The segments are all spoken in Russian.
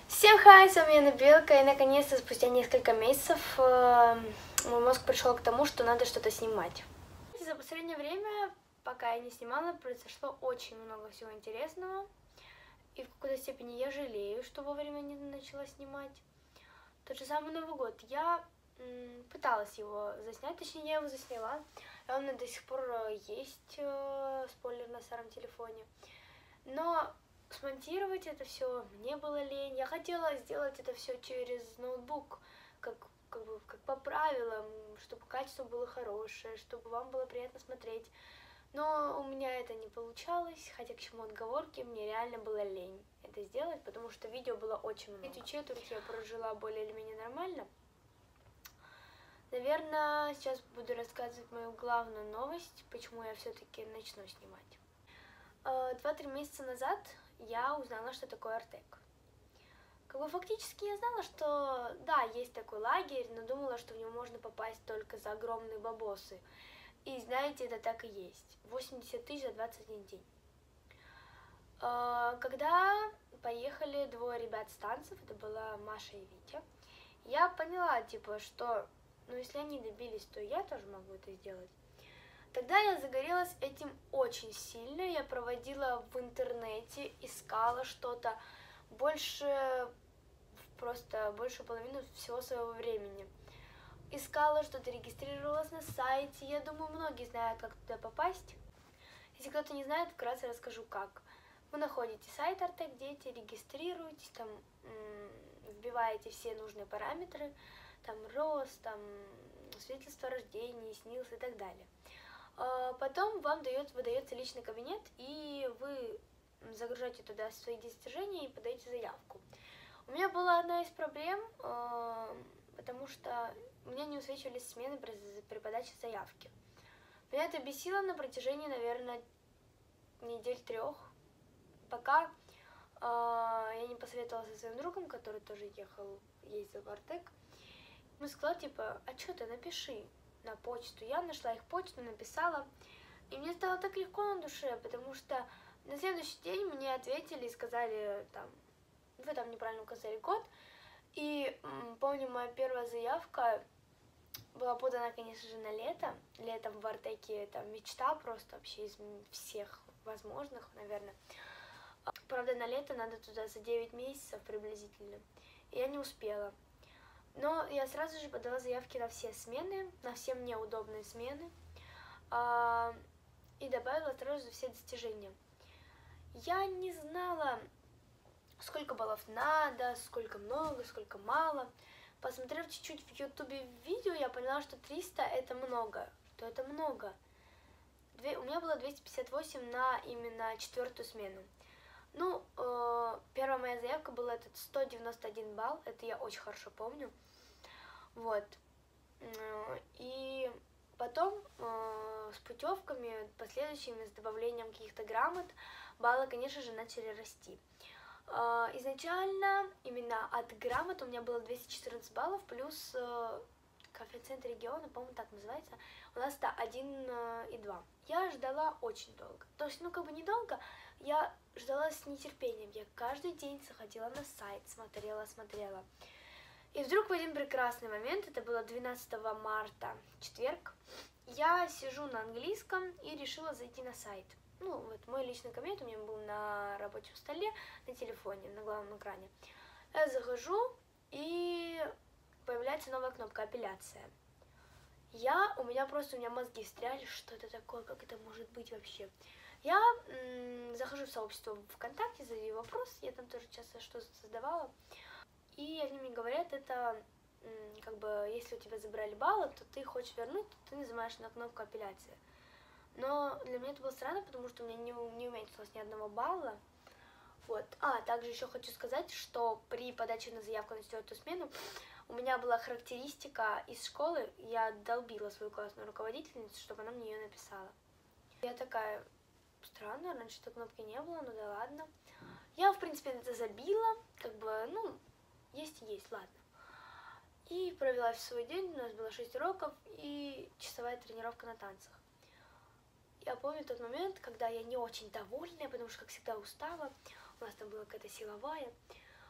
Всем хай, с вами Яна Белка, и наконец-то спустя несколько месяцев мой мозг пришел к тому, что надо что-то снимать. За последнее время, пока я не снимала, произошло очень много всего интересного, и в какой-то степени я жалею, что вовремя не начала снимать. Тот же самый Новый год. Я пыталась его заснять, точнее я его засняла, и у меня до сих пор есть спойлер на старом телефоне. Но смонтировать это все мне было лень. Я хотела сделать это все через ноутбук, как по правилам, чтобы качество было хорошее, чтобы вам было приятно смотреть. Но у меня это не получалось, хотя к чему отговорки, мне реально было лень это сделать, потому что видео было очень много. Эти четверть я прожила более или менее нормально. Наверное, сейчас буду рассказывать мою главную новость, почему я все-таки начну снимать. 2-3 месяца назад я узнала, что такое Артек. Фактически я знала, что да, есть такой лагерь, но думала, что в него можно попасть только за огромные бабосы. И знаете, это так и есть. 80 тысяч за 21 день. Когда поехали двое ребят с танцев, это была Маша и Витя, я поняла, что, если они добились, то я тоже могу это сделать. Тогда я загорелась этим очень сильно, я проводила в интернете, искала что-то, большую половину всего своего времени. Искала что-то, регистрировалась на сайте, я думаю, многие знают, как туда попасть. Если кто-то не знает, вкратце расскажу, как. Вы находите сайт Артек Дети, регистрируетесь, там вбиваете все нужные параметры, там рост, там свидетельство о рождении, СНИЛС и так далее. Потом вам выдается личный кабинет, и вы загружаете туда свои достижения и подаете заявку. У меня была одна из проблем, потому что у меня не высвечивались смены при подаче заявки. Меня это бесило на протяжении, наверное, недель 3, пока я не посоветовалась со своим другом, который тоже ездил в Артек. Он сказал, а что ты, напиши на почту. Я нашла их почту, написала, и мне стало так легко на душе, потому что на следующий день мне ответили и сказали, вы там неправильно указали год. И помню, моя первая заявка была подана, конечно же, на лето. Летом в Артеке это мечта просто вообще из всех возможных, наверное. Правда, на лето надо туда за 9 месяцев приблизительно. И я не успела. Но я сразу же подала заявки на все смены, на все мне удобные смены. И добавила сразу же все достижения. Я не знала, сколько баллов надо, сколько много, сколько мало. Посмотрев чуть-чуть в ютубе видео, я поняла, что 300 это много, что это много. У меня было 258 на именно 4-ю смену. Первая моя заявка была 191 балл, это я очень хорошо помню. Вот. И потом с путевками последующими, с добавлением каких-то грамот, баллы, конечно же, начали расти. Изначально именно от грамот у меня было 214 баллов, плюс коэффициент региона, по-моему, так называется, у нас это 1,2. Я ждала очень долго. То есть, недолго, я ждала с нетерпением. Я каждый день заходила на сайт, смотрела. И вдруг в один прекрасный момент, это было 12 марта, четверг, я сижу на английском и решила зайти на сайт. Мой личный кабинет у меня был на рабочем столе, на телефоне, на главном экране. Я захожу, и появляется новая кнопка «Апелляция». У меня мозги встряли, что это такое, как это может быть вообще. Я захожу в сообщество ВКонтакте, задаю вопрос, я там тоже часто что-то создавала. И они мне говорят, это если у тебя забрали баллы, то ты хочешь вернуть, то ты нажимаешь на кнопку «Апелляция». Но для меня это было странно, потому что у меня не уменьшилось ни одного балла. Вот. Также еще хочу сказать, что при подаче на заявку на 4-ю смену у меня была характеристика из школы, я долбила свою классную руководительницу, чтобы она мне ее написала. Я такая, странно, раньше этой кнопки не было, ну да ладно. Я, в принципе, это забила, есть и есть, ладно. И провела свой день, у нас было 6 уроков и часовая тренировка на танцах. Я помню тот момент, когда я не очень довольная, потому что, как всегда, устала. У нас там была какая-то силовая.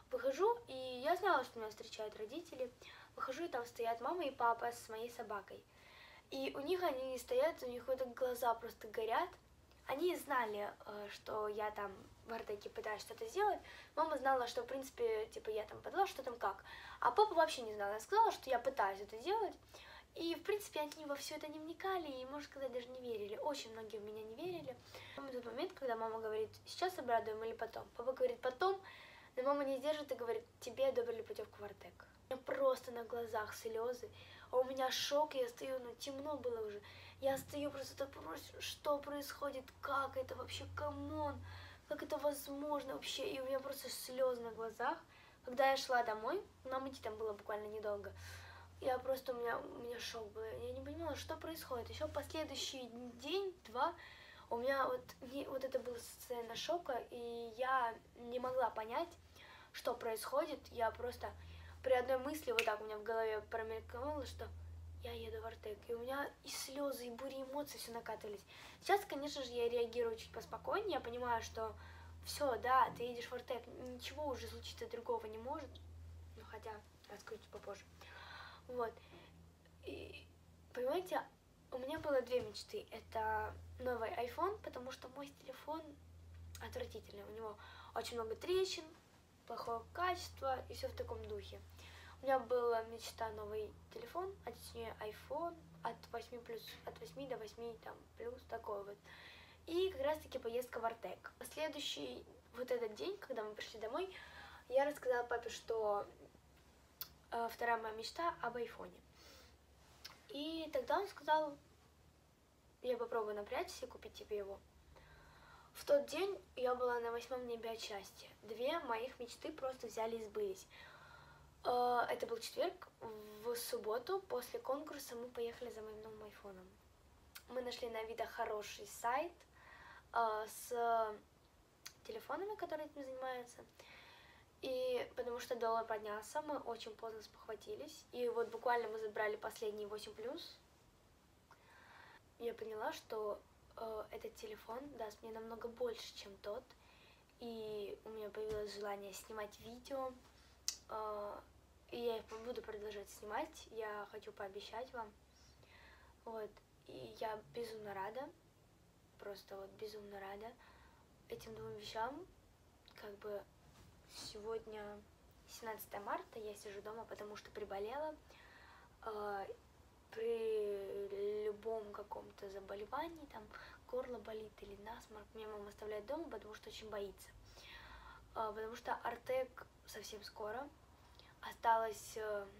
Выхожу, и я знала, что меня встречают родители. Выхожу, и там стоят мама и папа с моей собакой. И у них они стоят, у них вот так глаза просто горят. Они знали, что я там в Артеке пытаюсь что-то сделать. Мама знала, что, в принципе, типа, я там подала, что там как. А папа вообще не знал. Я сказала, что я пытаюсь это делать. И, в принципе, они во все это не вникали и, можно сказать, даже не верили. Очень многие в меня не верили. В тот момент, когда мама говорит, сейчас обрадуем или потом. Папа говорит, потом. Но мама не сдержит и говорит, тебе одобрили путевку в Артек. У меня просто на глазах слезы. А у меня шок, я стою, ну темно было уже. Я стою просто так, что происходит, как это вообще, камон, как это возможно вообще. И у меня просто слезы на глазах. Когда я шла домой, нам идти там было буквально недолго, я просто, у меня шок был. Я не понимала, что происходит. Еще последующий день-два у меня вот это была сцена шока, и я не могла понять, что происходит. Я просто при одной мысли вот так у меня в голове промелькнуло, что я еду в Артек. И у меня и слезы, и бури эмоций все накатывались. Сейчас, конечно же, я реагирую чуть поспокойнее. Я понимаю, что все, да, ты едешь в Артек, ничего уже случиться другого не может. Ну, хотя, расскажу чуть попозже. Вот. И, понимаете, у меня было две мечты. Это новый iPhone, потому что мой телефон отвратительный. У него очень много трещин, плохое качество и все в таком духе. У меня была мечта новый телефон, а точнее iPhone от 8 до 8 там, плюс, такой вот. И как раз таки поездка в Артек. Следующий вот этот день, когда мы пришли домой, я рассказала папе, что вторая моя мечта об айфоне. И тогда он сказал, я попробую напрячься и купить тебе его. В тот день я была на 8-м небе от счастья. Две моих мечты просто взяли и сбылись. Это был четверг. В субботу после конкурса мы поехали за моим новым айфоном. Мы нашли на Авито хороший сайт с телефонами, которые этим занимаются. И потому что доллар поднялся, мы очень поздно спохватились. И вот буквально мы забрали последний 8+. Я поняла, что этот телефон даст мне намного больше, чем тот. И у меня появилось желание снимать видео. И я их буду продолжать снимать. Я хочу пообещать вам. Вот. И я безумно рада. Просто вот безумно рада этим двум вещам. Как бы сегодня 17 марта, я сижу дома, потому что приболела. При любом каком-то заболевании, там горло болит или насморк, меня мама оставляет дома, потому что очень боится. Потому что Артек совсем скоро. Осталось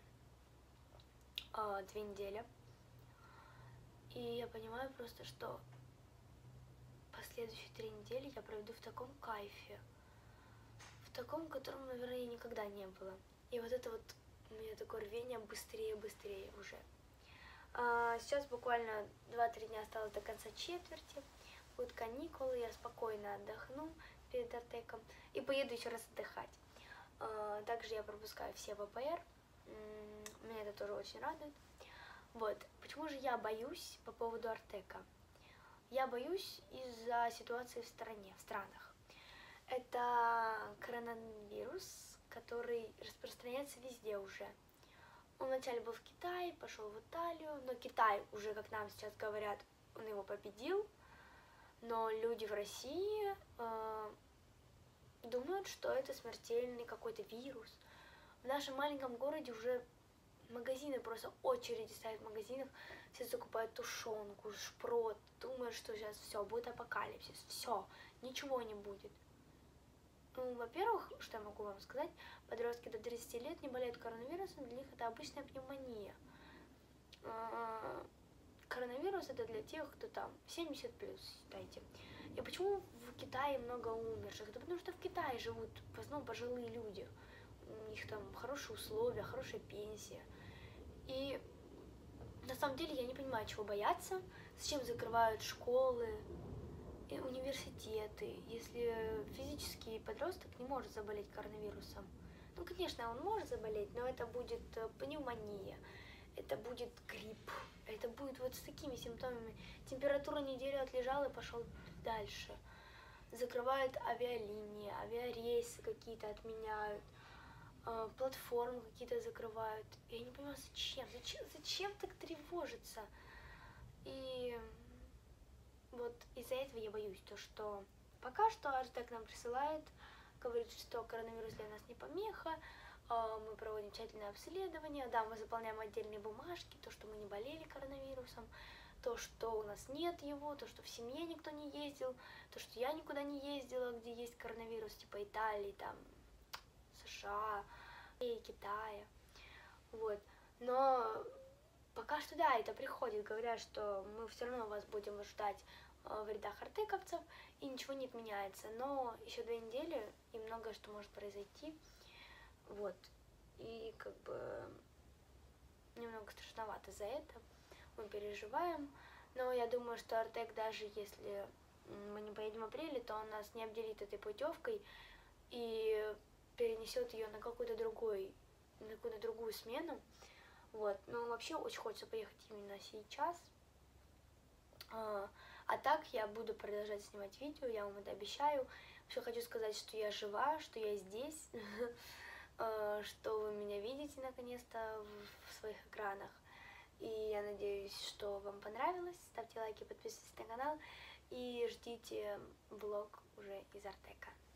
2 недели. И я понимаю просто, что последующие 3 недели я проведу в таком кайфе. В таком, котором, наверное, никогда не было. И вот это вот у меня такое рвение быстрее уже. Сейчас буквально 2-3 дня осталось до конца четверти. Будут каникулы, я спокойно отдохну перед Артеком и поеду еще раз отдыхать. Также я пропускаю все ВПР. Меня это тоже очень радует. Вот. Почему же я боюсь по поводу Артека? Я боюсь из-за ситуации в стране, в странах. Это коронавирус, который распространяется везде уже. Он вначале был в Китае, пошел в Италию, но Китай уже, как нам сейчас говорят, он его победил. Но люди в России думают, что это смертельный какой-то вирус. В нашем маленьком городе уже магазины, просто очереди стоят в магазинах, все закупают тушенку, шпрот, думают, что сейчас все, будет апокалипсис, все, ничего не будет. Ну, во-первых, что я могу вам сказать, подростки до 30 лет не болеют коронавирусом, для них это обычная пневмония. Коронавирус это для тех, кто там 70+, считайте. И почему в Китае много умерших? Это потому что в Китае живут в основном пожилые люди. У них там хорошие условия, хорошая пенсия. И на самом деле я не понимаю, чего бояться, зачем закрывают школы и университеты, если физический подросток не может заболеть коронавирусом. Ну, конечно, он может заболеть, но это будет пневмония, это будет грипп, это будет вот с такими симптомами. Температура неделю отлежала и пошел дальше. Закрывают авиалинии, авиарейсы какие-то отменяют. платформы какие-то закрывают. Я не понимаю, зачем так тревожиться? И вот из-за этого я боюсь, то что пока что Артек нам присылает, говорит, что коронавирус для нас не помеха, мы проводим тщательное обследование, да, мы заполняем отдельные бумажки, то, что мы не болели коронавирусом, то, что у нас нет его, то, что в семье никто не ездил, то, что я никуда не ездила, где есть коронавирус, типа Италии, там, США, и Китая, вот, но пока что, да, это приходит, говорят, что мы все равно вас будем ждать в рядах артековцев, и ничего не отменяется, но еще 2 недели, и многое что может произойти, вот, и как бы немного страшновато за это, мы переживаем, но я думаю, что Артек, даже если мы не поедем в апреле, то он нас не обделит этой путевкой и перенесет ее на какую-то другую смену, вот, но вообще очень хочется поехать именно сейчас, а так я буду продолжать снимать видео, я вам это обещаю. Еще хочу сказать, что я жива, что я здесь, что вы меня видите наконец-то в своих экранах. И я надеюсь, что вам понравилось. Ставьте лайки, подписывайтесь на канал и ждите влог уже из Артека.